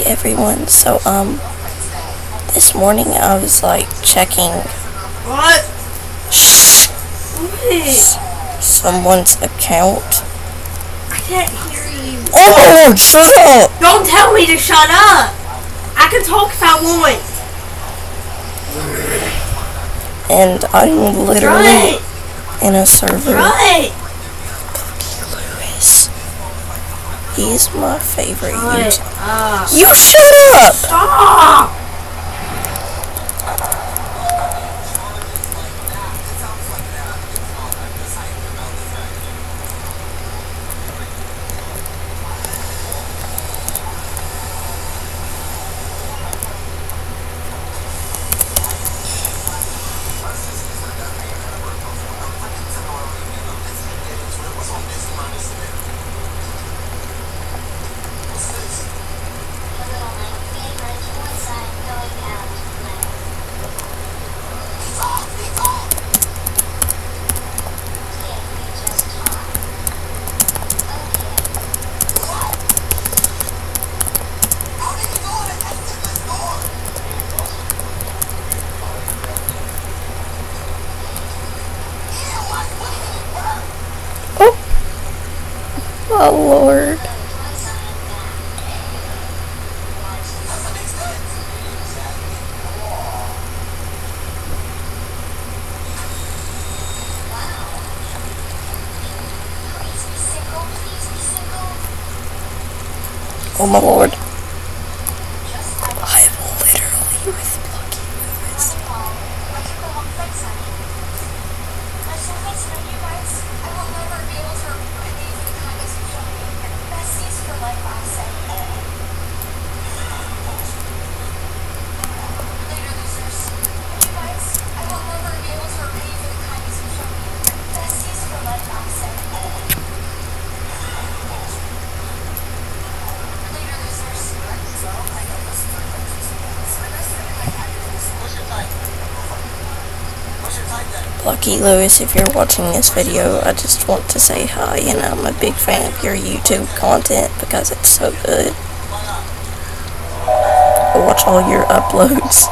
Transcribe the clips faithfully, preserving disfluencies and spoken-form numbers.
everyone. So, um, this morning I was like checking. What? Shh. What? Someone's account. I can't hear you. Oh my lord, shut up! Don't tell me to shut up! I can talk if I want. And I'm literally Right. in a server. Right. Blocky Luis. He's my favorite Right. user. Uh, You shut up! stop! Oh lord. Oh my lord. I am literally with Blocky Luis. Blocky Luis, if you're watching this video, I just want to say hi, and I'm a big fan of your YouTube content because it's so good. I watch all your uploads.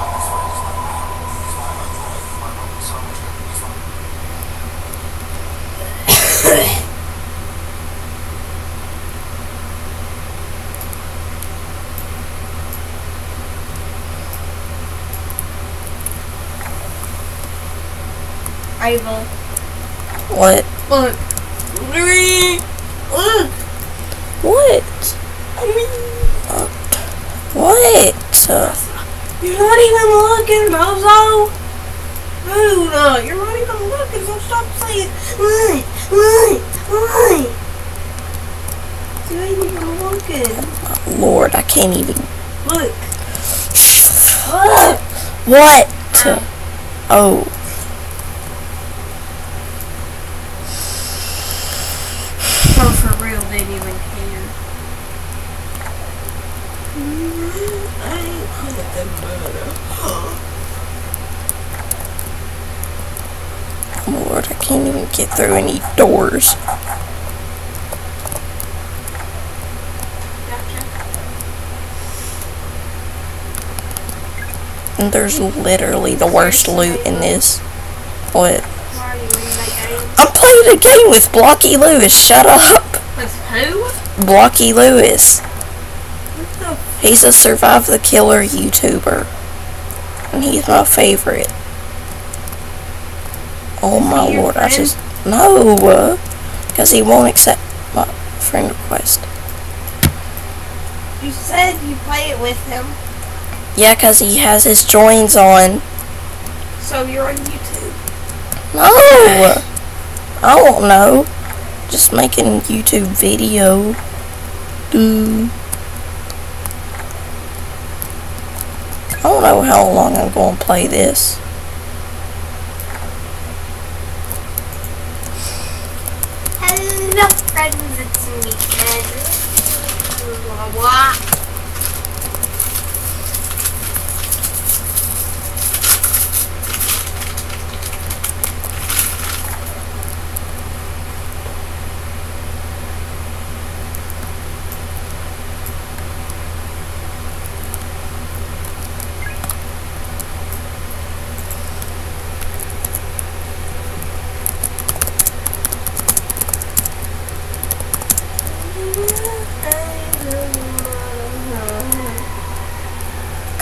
Ava. What? Look. Look. What? Uh, what? Uh, You're not even looking, Bozo. Dude, uh, you're not even looking, so stop saying, what, what, what? You ain't even looking. Lord, I can't even. Look. Look. What? Oh. Oh, for real, they didn't even care. I ain't put them butter. Oh Lord, I can't even get through any doors. And there's literally the worst loot in this. What? Why are you in that game? I'm playing a game with Blocky Luis. Shut up. With who? Blocky Luis. What the f- He's a Survive the Killer YouTuber. And he's my favorite. Oh Is he my your lord, I friend? just... No! Because he won't accept my friend request. You said you play it with him, Yeah, because he has his joins on. so you're on YouTube. No! I don't know. Just making YouTube video. Dude. I don't know how long I'm going to play this. Hello, friends, it's me, Ed. What?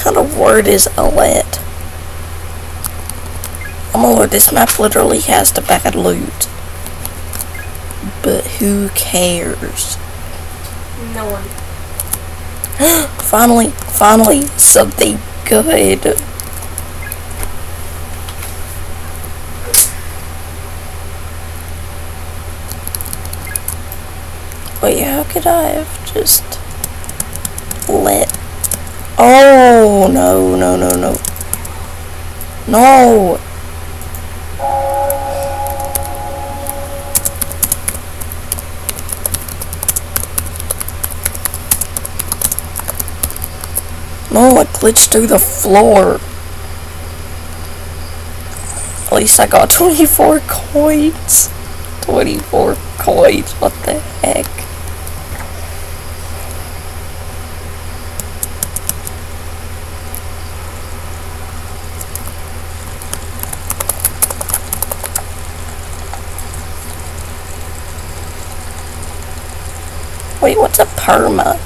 kind of word is alert? Oh my lord, this map literally has the bad loot. But who cares? No one. Finally, finally, something good. Wait, how could I have just let... Oh, no, no, no, no. No! No, I glitched through the floor. At least I got twenty-four coins. twenty-four coins, what the heck? Wait, what's a perma?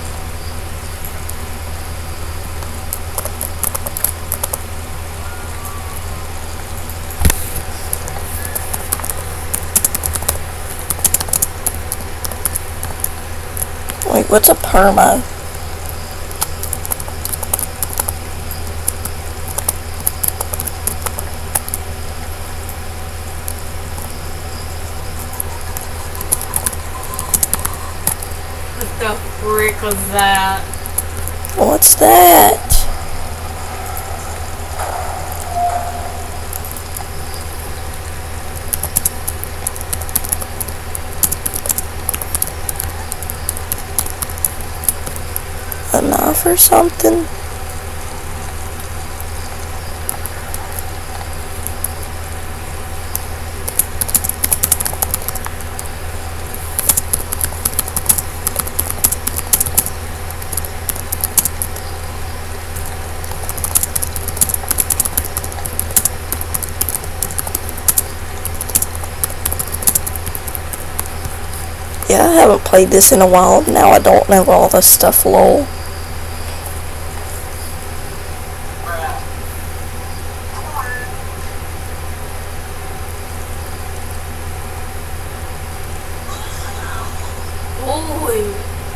Wait, what's a perma? What the frick was that? What's that? A knife or something? Yeah, I haven't played this in a while. Now I don't know all this stuff, lol. Holy.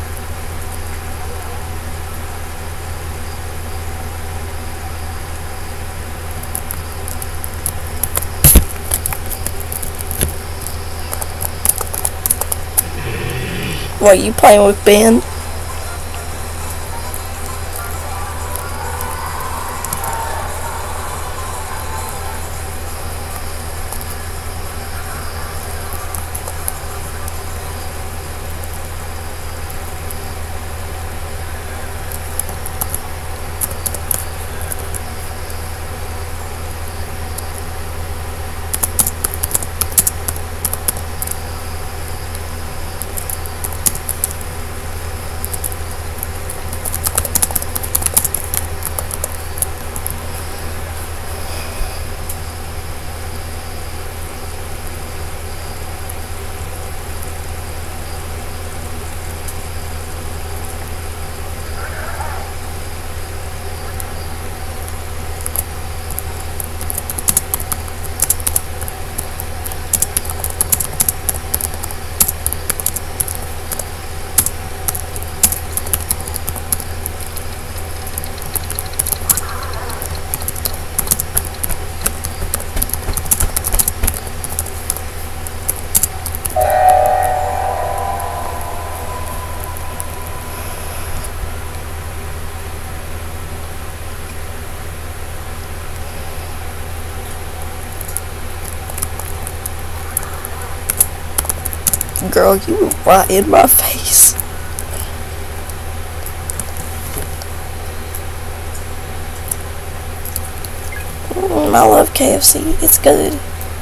What, you playing with Ben? Girl, you were right in my face. Mm, I love K F C. It's good.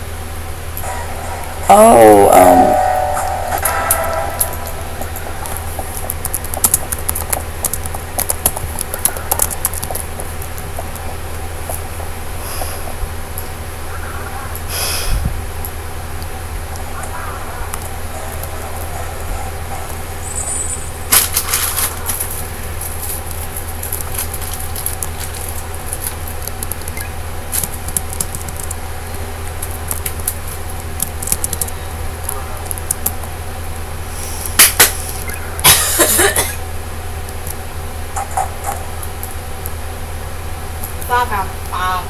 Oh, um... five out of five.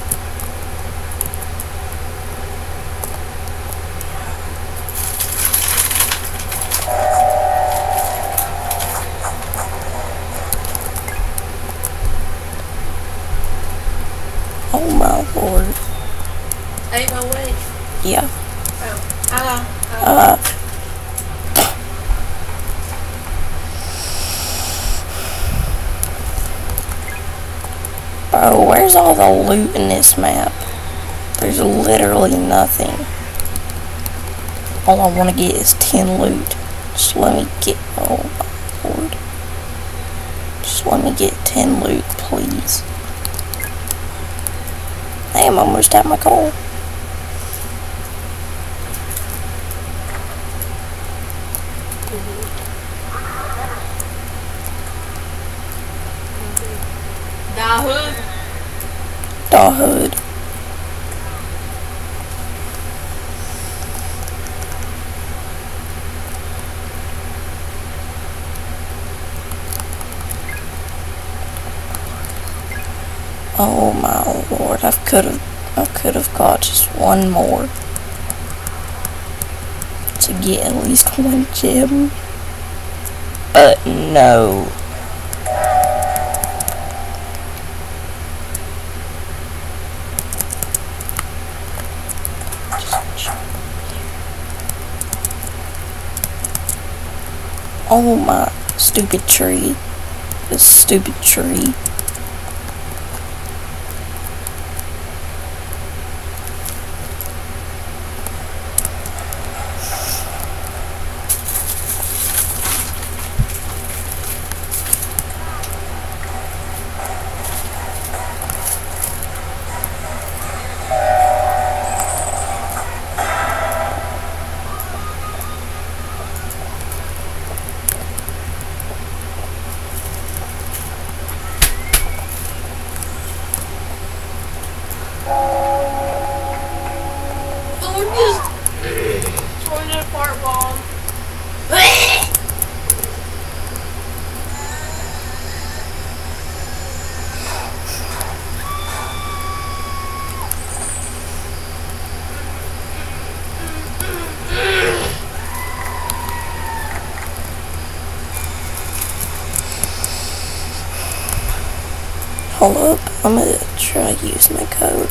Oh my lord. Eight oh eight. Yeah. Oh. Hello. Uh. Bro, where's all the loot in this map? There's literally nothing. All I want to get is ten loot. Just let me get, oh my lord. Just let me get ten loot, please. I am almost at my goal. Da hood. Da hood. Oh my lord, I could have I could have got just one more to get at least one gem. But no. Oh my stupid tree. This stupid tree. Hold up, I'm gonna try to use my code.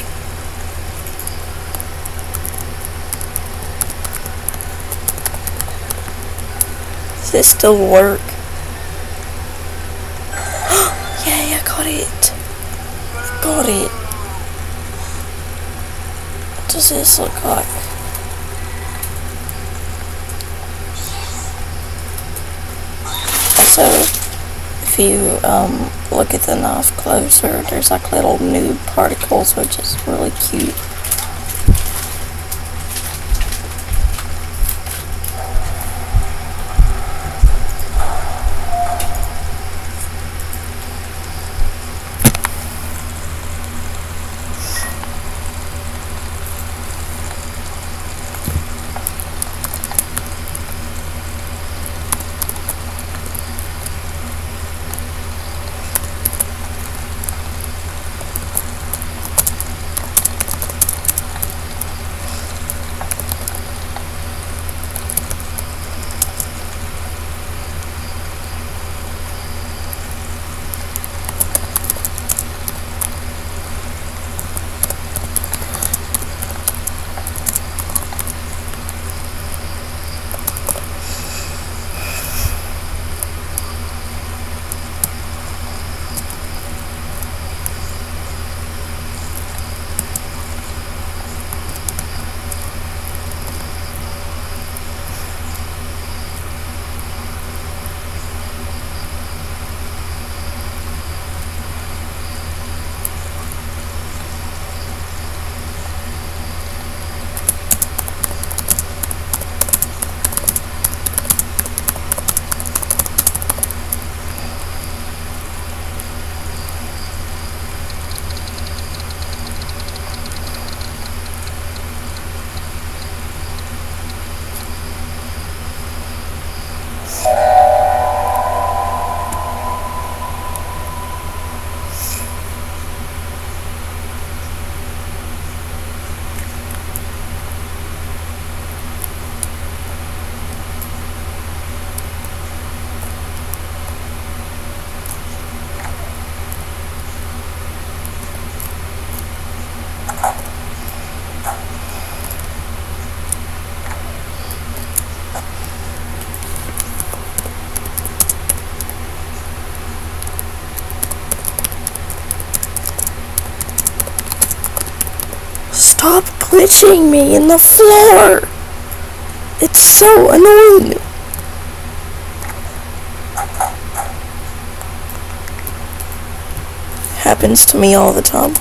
Does this still work? Yay, I got it. Got it. What does this look like? Also, if you um, look at the knife closer, there's like little nude particles, which is really cute. Stop glitching me in the floor. It's so annoying. Happens to me all the time.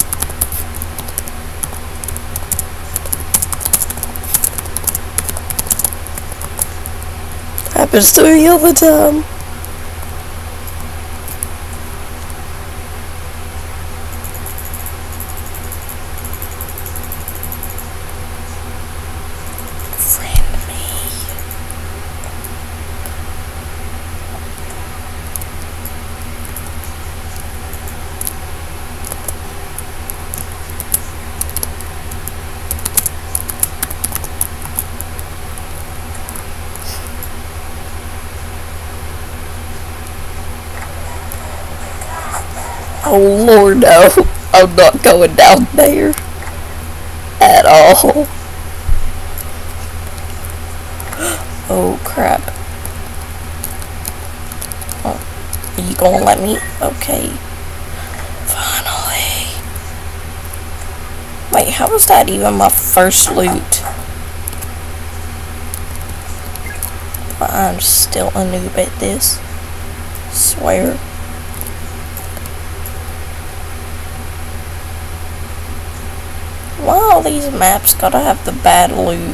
Happens to me all the time. Oh Lord, no. I'm not going down there at all. Oh crap. Oh, are you gonna let me? Okay. Finally. Wait, how was that even my first loot? I'm still a noob at this. Swear. Why all these maps gotta have the bad loot?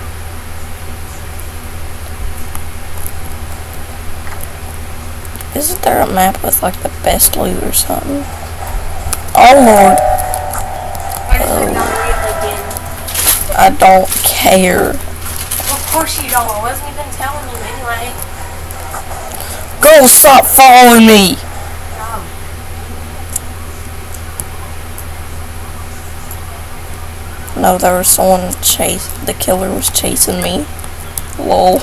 Isn't there a map with like the best loot or something? Oh Lord. Oh. I don't care. Of course you don't. I wasn't even telling you anyway. Go stop following me! No, there was someone chase. The killer was chasing me. Lol.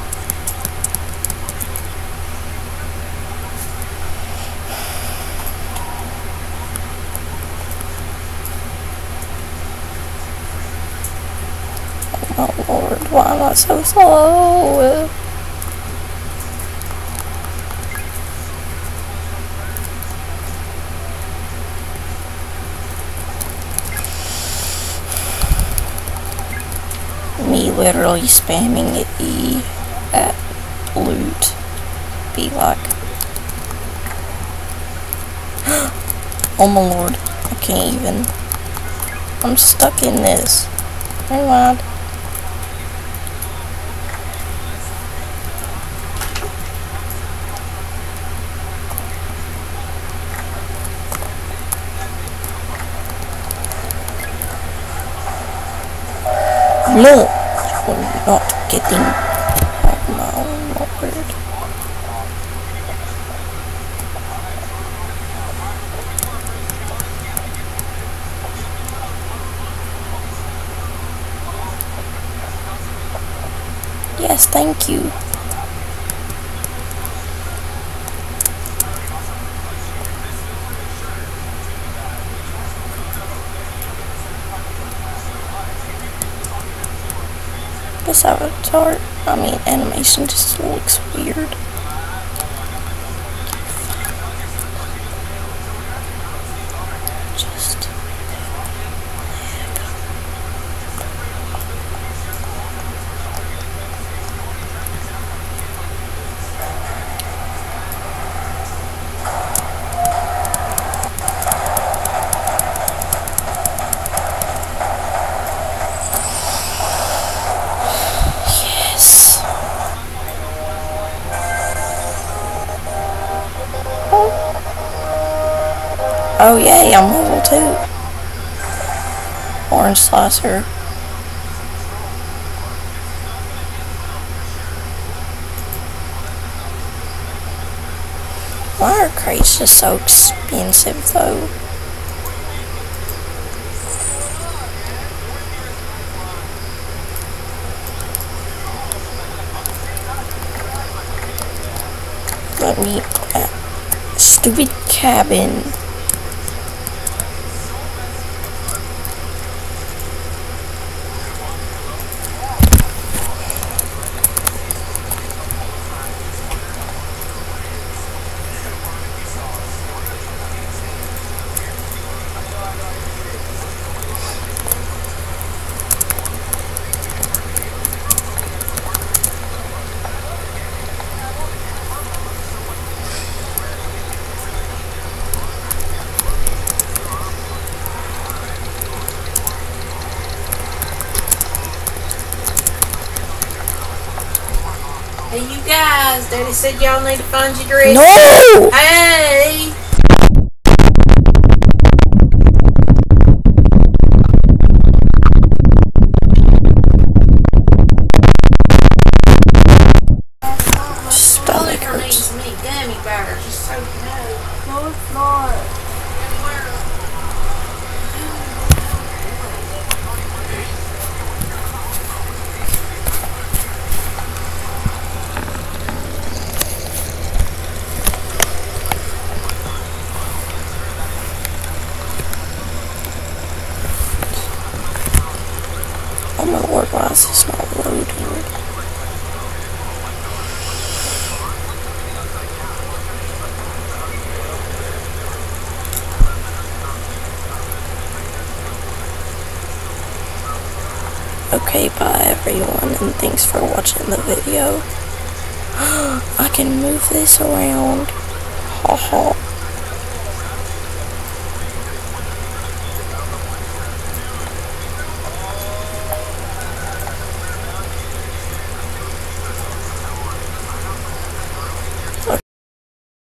Oh Lord, why am I so slow? Me literally spamming E at loot. Be like, oh my Lord, I can't even. I'm stuck in this. Never mind. No, I'm not getting. Oh no, Lord. Yes, thank you. This avatar, I mean animation just looks weird. Just oh yay, I'm level two. Orange slicer. Why are crates just so expensive though? Let me uh, stupid cabin. guys. Daddy said y'all need to find your dress. No! Hey! Stomach hurts. Needs me gummy bears. Just so you know. No, it's not. Oh my lord, why is this not loading? Okay, bye everyone, and thanks for watching the video. I can move this around. Ha ha.